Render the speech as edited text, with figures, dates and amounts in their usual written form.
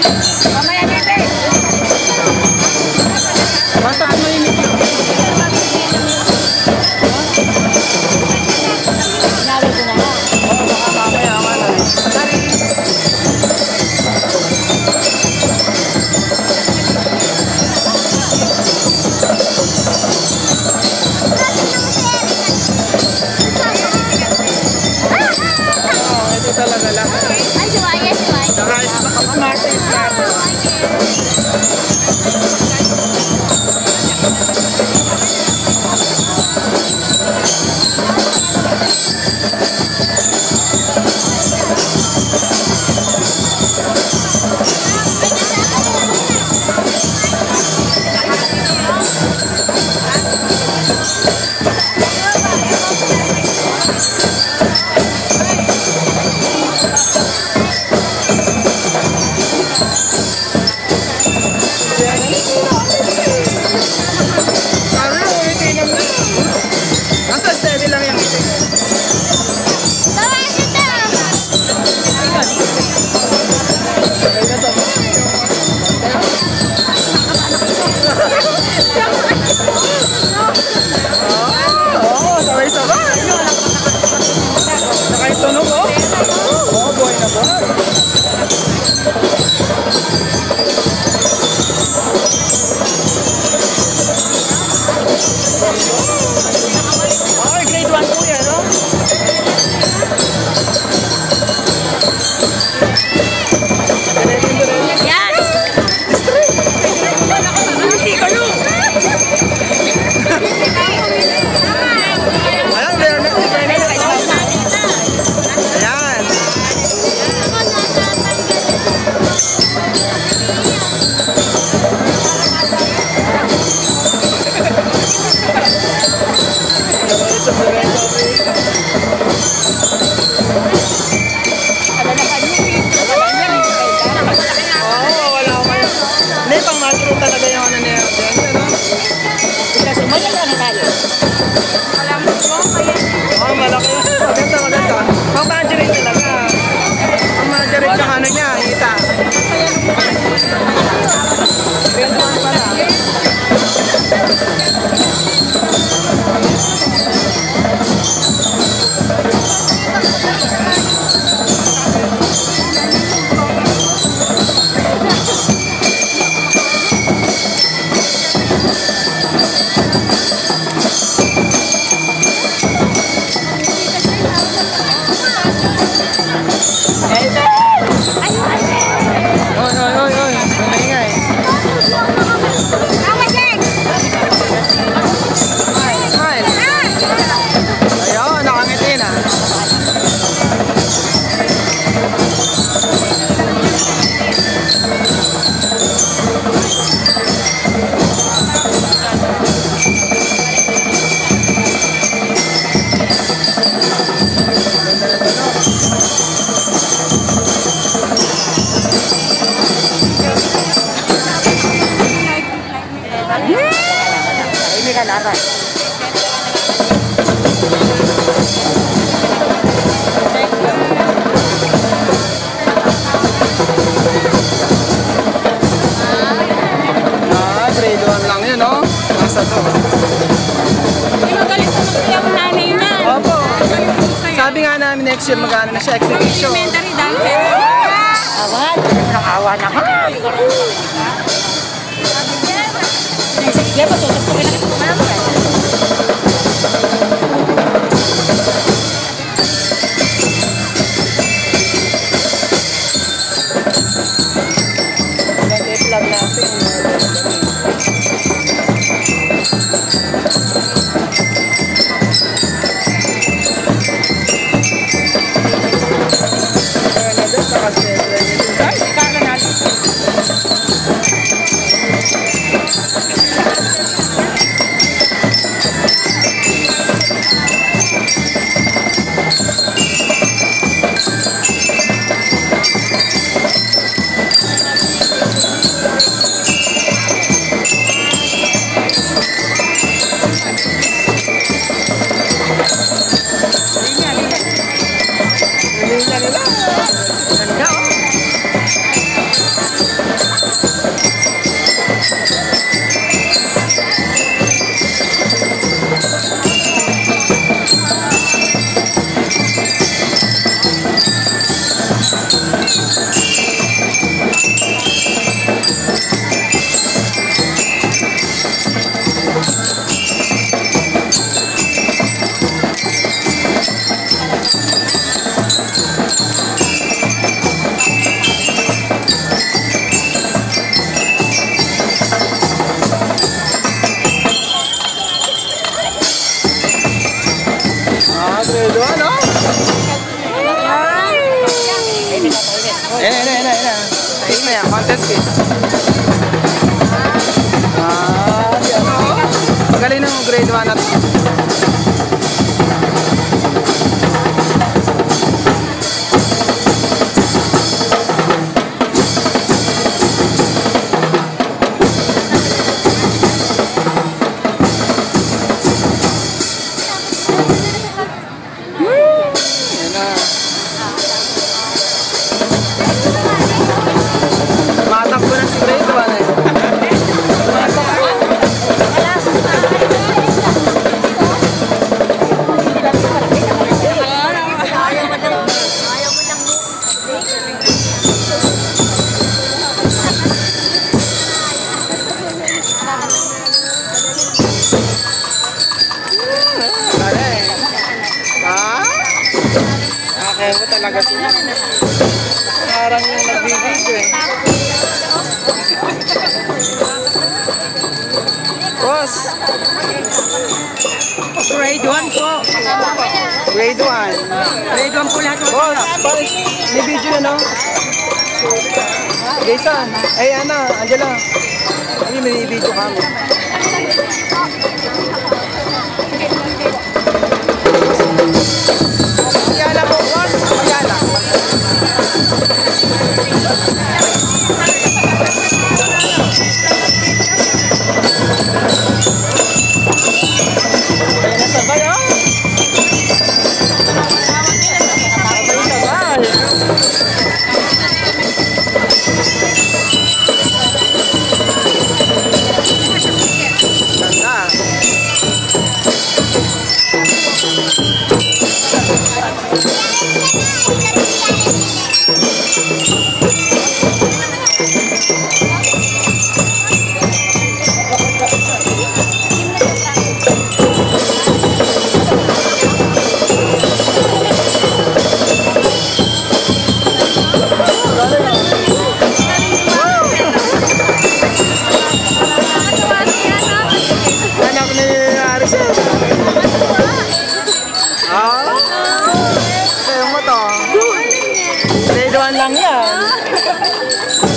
Mamaya, bebe. Basta ano yun ito? Sinawal ko na nga. Oo, baka mamaya ako na. Ito talaga lang. Ay, siwaya, siwaya. Saka smart. Nasa steady lang yung itik. Bawa kita. Oo, sabay-sabay. Saka yung tunog, oh. Oo, buhay na buhay. Okay, grade 1 po yan, no? Yan. Hindi ko yun. Ayan, meron na si Bernard. Ayan. Oo, wala ko kayo. Hindi, pang matro talaga yung ano niya. Ano? Kasi maganda na tayo. Oo, malaki. Maganda, maganda. Pang margarine talaga. Pang margarine yung ano niya, hita. Grade 1 pala. Oy. Maingay. Smile. Ayun, nakangiti na. Ini kan arah. Grade 1 lang yun, no? Nasa to. Magaling sa yung nanay na. Opo. Sabi nga namin next year magkano na siya exhibition. Elementary dancer. Awan. Nakawa naman. Sige, pasusupukin na kita naman. Vlog natin. Ay, Piece na yan, contest piece. Yan o. Magaling ng grade 1 at matakbo na si grade 1 eh. Kaya mo talaga sila. Parang yung nagbibigyo eh. Boss! Grade 1 po. Grade 1. Grade 1 po lahat. Boss! May video na no? Jason! Ay ano, Angela. Ay, may video ka mo. Ayala po, boss! Ayala. Ay, nasabay oh! Anak ni Arisa. Sayo mo to. Grade 1 lang yan.